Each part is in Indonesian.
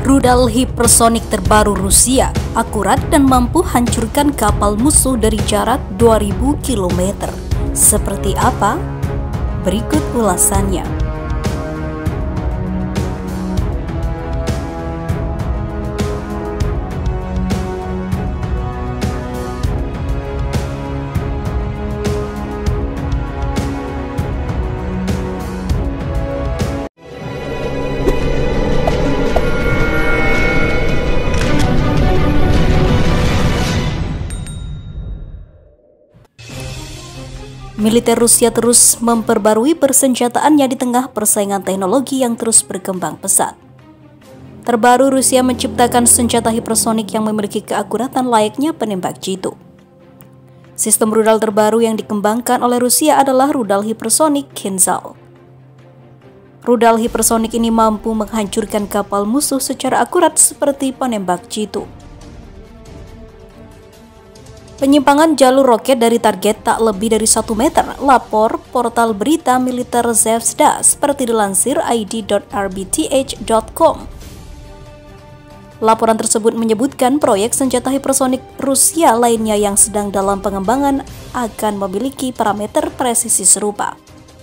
Rudal hipersonik terbaru Rusia akurat dan mampu hancurkan kapal musuh dari jarak 2000 km. Seperti apa? Berikut ulasannya. Militer Rusia terus memperbarui persenjataannya di tengah persaingan teknologi yang terus berkembang pesat. Terbaru, Rusia menciptakan senjata hipersonik yang memiliki keakuratan layaknya penembak jitu. Sistem rudal terbaru yang dikembangkan oleh Rusia adalah rudal hipersonik Kinzhal. Rudal hipersonik ini mampu menghancurkan kapal musuh secara akurat seperti penembak jitu. Penyimpangan jalur roket dari target tak lebih dari 1 meter, lapor portal berita militer Zvezda seperti dilansir id.rbth.com. Laporan tersebut menyebutkan proyek senjata hipersonik Rusia lainnya yang sedang dalam pengembangan akan memiliki parameter presisi serupa.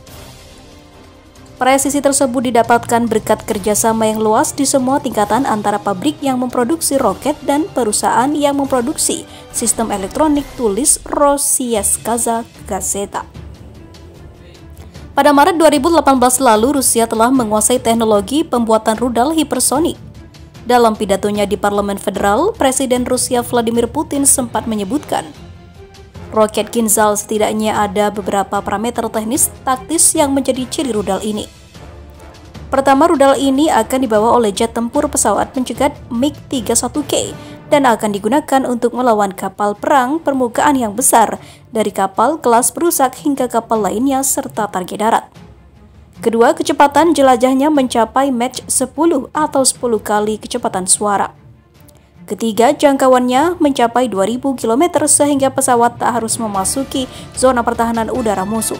Presisi tersebut didapatkan berkat kerjasama yang luas di semua tingkatan antara pabrik yang memproduksi roket dan perusahaan yang memproduksi sistem elektronik, tulis Rossiyskaya Gazeta. Pada Maret 2018 lalu, Rusia telah menguasai teknologi pembuatan rudal hipersonik. Dalam pidatonya di Parlemen Federal, Presiden Rusia Vladimir Putin sempat menyebutkan, roket Kinzhal setidaknya ada beberapa parameter teknis taktis yang menjadi ciri rudal ini. Pertama, rudal ini akan dibawa oleh jet tempur pesawat pencegat MiG-31K dan akan digunakan untuk melawan kapal perang permukaan yang besar, dari kapal kelas perusak hingga kapal lainnya serta target darat. Kedua, kecepatan jelajahnya mencapai Mach 10 atau 10 kali kecepatan suara. Ketiga, jangkauannya mencapai 2000 km sehingga pesawat tak harus memasuki zona pertahanan udara musuh.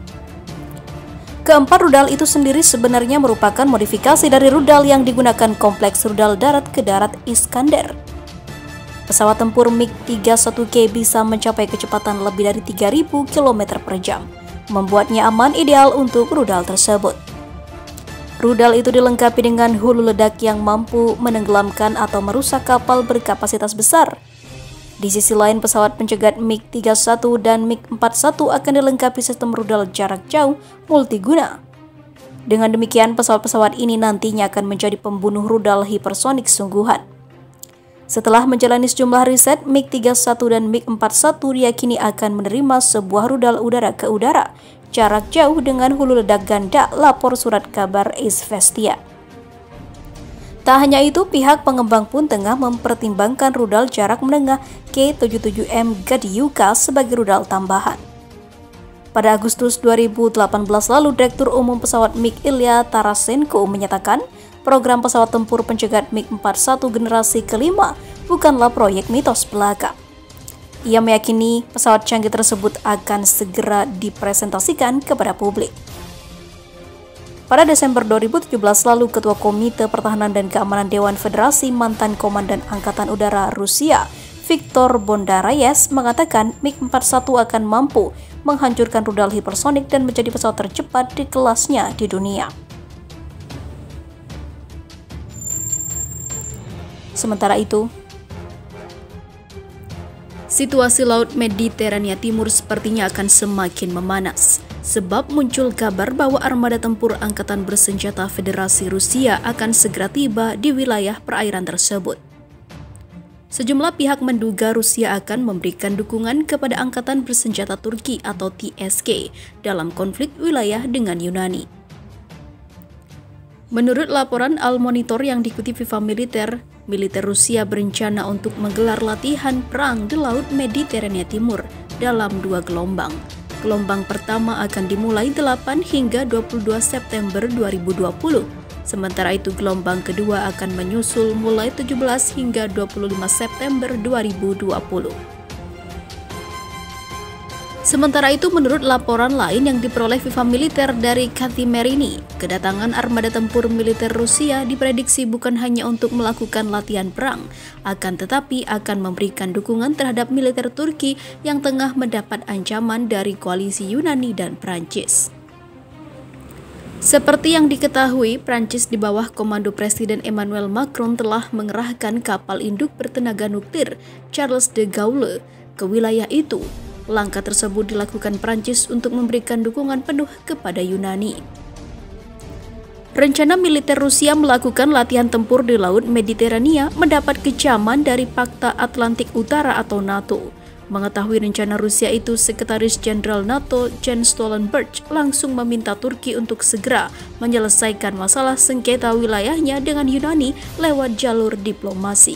Keempat, rudal itu sendiri sebenarnya merupakan modifikasi dari rudal yang digunakan kompleks rudal darat ke darat Iskander. Pesawat tempur MiG-31K bisa mencapai kecepatan lebih dari 3000 km per jam, membuatnya aman ideal untuk rudal tersebut. Rudal itu dilengkapi dengan hulu ledak yang mampu menenggelamkan atau merusak kapal berkapasitas besar. Di sisi lain, pesawat pencegat MiG-31 dan MiG-41 akan dilengkapi sistem rudal jarak jauh multiguna. Dengan demikian, pesawat-pesawat ini nantinya akan menjadi pembunuh rudal hipersonik sungguhan. Setelah menjalani sejumlah riset, MiG-31 dan MiG-41 diyakini akan menerima sebuah rudal udara ke udara jarak jauh dengan hulu ledak ganda, lapor surat kabar Izvestia. Tak hanya itu, pihak pengembang pun tengah mempertimbangkan rudal jarak menengah K-77M Gadyuka sebagai rudal tambahan. Pada Agustus 2018 lalu, Direktur Umum Pesawat MiG Ilya Tarasenko menyatakan program pesawat tempur pencegat MiG-41 generasi kelima bukanlah proyek mitos belaka. Ia meyakini pesawat canggih tersebut akan segera dipresentasikan kepada publik. Pada Desember 2017 lalu, Ketua Komite Pertahanan dan Keamanan Dewan Federasi mantan Komandan Angkatan Udara Rusia, Viktor Bondarayev, mengatakan MiG-41 akan mampu menghancurkan rudal hipersonik dan menjadi pesawat tercepat di kelasnya di dunia. Sementara itu, situasi Laut Mediterania Timur sepertinya akan semakin memanas, sebab muncul kabar bahwa armada tempur angkatan bersenjata Federasi Rusia akan segera tiba di wilayah perairan tersebut. Sejumlah pihak menduga Rusia akan memberikan dukungan kepada angkatan bersenjata Turki atau TSK dalam konflik wilayah dengan Yunani. Menurut laporan Al-Monitor yang dikutip Viva Militer Rusia berencana untuk menggelar latihan perang di Laut Mediterania Timur dalam 2 gelombang. Gelombang pertama akan dimulai 8 hingga 22 September 2020. Sementara itu, gelombang kedua akan menyusul mulai 17 hingga 25 September 2020. Sementara itu, menurut laporan lain yang diperoleh Viva Militer dari Kati Merini, kedatangan armada tempur militer Rusia diprediksi bukan hanya untuk melakukan latihan perang, akan tetapi akan memberikan dukungan terhadap militer Turki yang tengah mendapat ancaman dari koalisi Yunani dan Prancis. Seperti yang diketahui, Prancis di bawah komando Presiden Emmanuel Macron telah mengerahkan kapal induk bertenaga nuklir Charles de Gaulle ke wilayah itu. Langkah tersebut dilakukan Prancis untuk memberikan dukungan penuh kepada Yunani. Rencana militer Rusia melakukan latihan tempur di Laut Mediterania mendapat kecaman dari Pakta Atlantik Utara atau NATO. Mengetahui rencana Rusia itu, Sekretaris Jenderal NATO Jens Stoltenberg langsung meminta Turki untuk segera menyelesaikan masalah sengketa wilayahnya dengan Yunani lewat jalur diplomasi.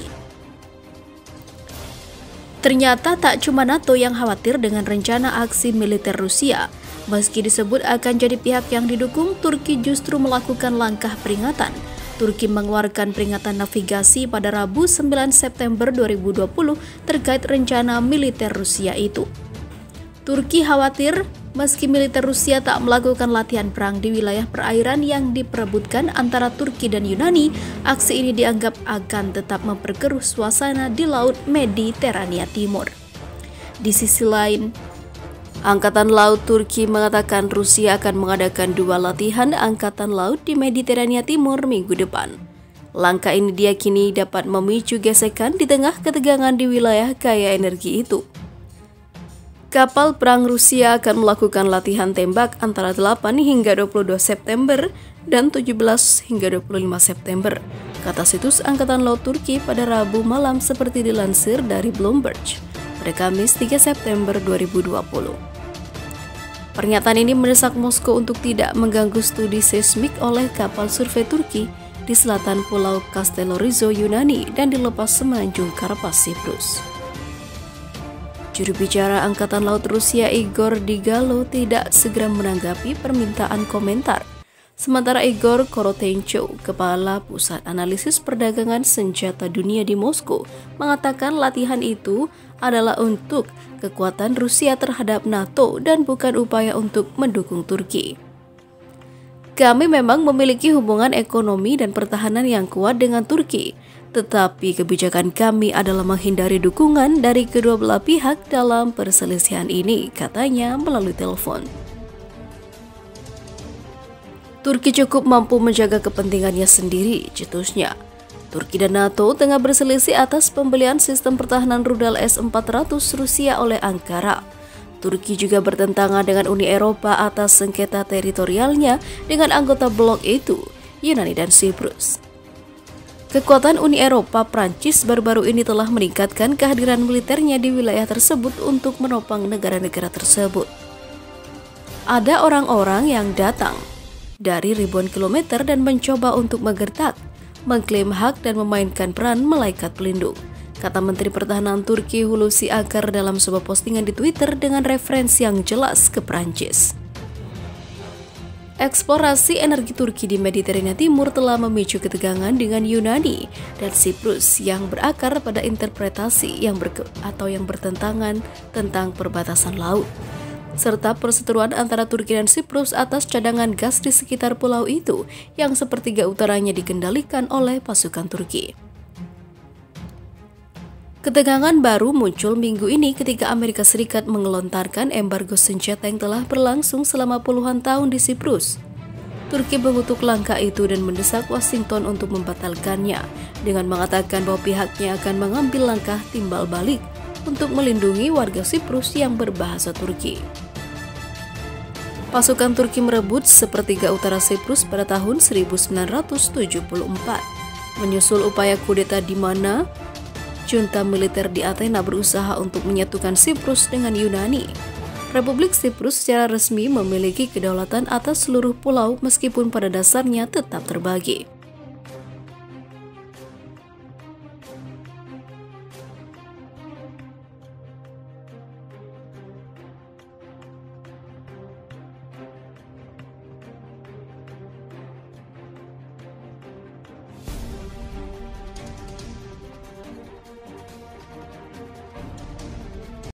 Ternyata tak cuma NATO yang khawatir dengan rencana aksi militer Rusia. Meski disebut akan jadi pihak yang didukung, Turki justru melakukan langkah peringatan. Turki mengeluarkan peringatan navigasi pada Rabu 9 September 2020 terkait rencana militer Rusia itu. Turki khawatir meski militer Rusia tak melakukan latihan perang di wilayah perairan yang diperebutkan antara Turki dan Yunani, aksi ini dianggap akan tetap memperkeruh suasana di Laut Mediterania Timur. Di sisi lain, Angkatan Laut Turki mengatakan Rusia akan mengadakan 2 latihan Angkatan Laut di Mediterania Timur minggu depan. Langkah ini diyakini dapat memicu gesekan di tengah ketegangan di wilayah kaya energi itu. Kapal perang Rusia akan melakukan latihan tembak antara 8 hingga 22 September dan 17 hingga 25 September, kata situs Angkatan Laut Turki pada Rabu malam seperti dilansir dari Bloomberg pada Kamis 3 September 2020. Pernyataan ini mendesak Moskow untuk tidak mengganggu studi seismik oleh kapal survei Turki di selatan Pulau Castellorizo, Yunani dan dilepas semenanjung Karpas, Siprus. Juru bicara Angkatan Laut Rusia Igor Digalo tidak segera menanggapi permintaan komentar. Sementara Igor Korotenko, Kepala Pusat Analisis Perdagangan Senjata Dunia di Moskow, mengatakan latihan itu adalah untuk kekuatan Rusia terhadap NATO dan bukan upaya untuk mendukung Turki. Kami memang memiliki hubungan ekonomi dan pertahanan yang kuat dengan Turki, tetapi kebijakan kami adalah menghindari dukungan dari kedua belah pihak dalam perselisihan ini, katanya melalui telepon. Turki cukup mampu menjaga kepentingannya sendiri, cetusnya. Turki dan NATO tengah berselisih atas pembelian sistem pertahanan rudal S-400 Rusia oleh Ankara. Turki juga bertentangan dengan Uni Eropa atas sengketa teritorialnya dengan anggota blok itu, Yunani dan Siprus. Kekuatan Uni Eropa, Prancis baru-baru ini telah meningkatkan kehadiran militernya di wilayah tersebut untuk menopang negara-negara tersebut. Ada orang-orang yang datang dari ribuan kilometer dan mencoba untuk menggertak, mengklaim hak dan memainkan peran malaikat pelindung, kata Menteri Pertahanan Turki Hulusi Akar dalam sebuah postingan di Twitter dengan referensi yang jelas ke Prancis. Eksplorasi energi Turki di Mediterania Timur telah memicu ketegangan dengan Yunani dan Siprus yang berakar pada interpretasi yang bertentangan tentang perbatasan laut, serta perseteruan antara Turki dan Siprus atas cadangan gas di sekitar pulau itu yang sepertiga utaranya dikendalikan oleh pasukan Turki. Ketegangan baru muncul minggu ini ketika Amerika Serikat mengelontarkan embargo senjata yang telah berlangsung selama puluhan tahun di Siprus. Turki mengutuk langkah itu dan mendesak Washington untuk membatalkannya dengan mengatakan bahwa pihaknya akan mengambil langkah timbal balik untuk melindungi warga Siprus yang berbahasa Turki. Pasukan Turki merebut sepertiga utara Siprus pada tahun 1974, menyusul upaya kudeta di mana junta militer di Athena berusaha untuk menyatukan Siprus dengan Yunani. Republik Siprus secara resmi memiliki kedaulatan atas seluruh pulau meskipun pada dasarnya tetap terbagi.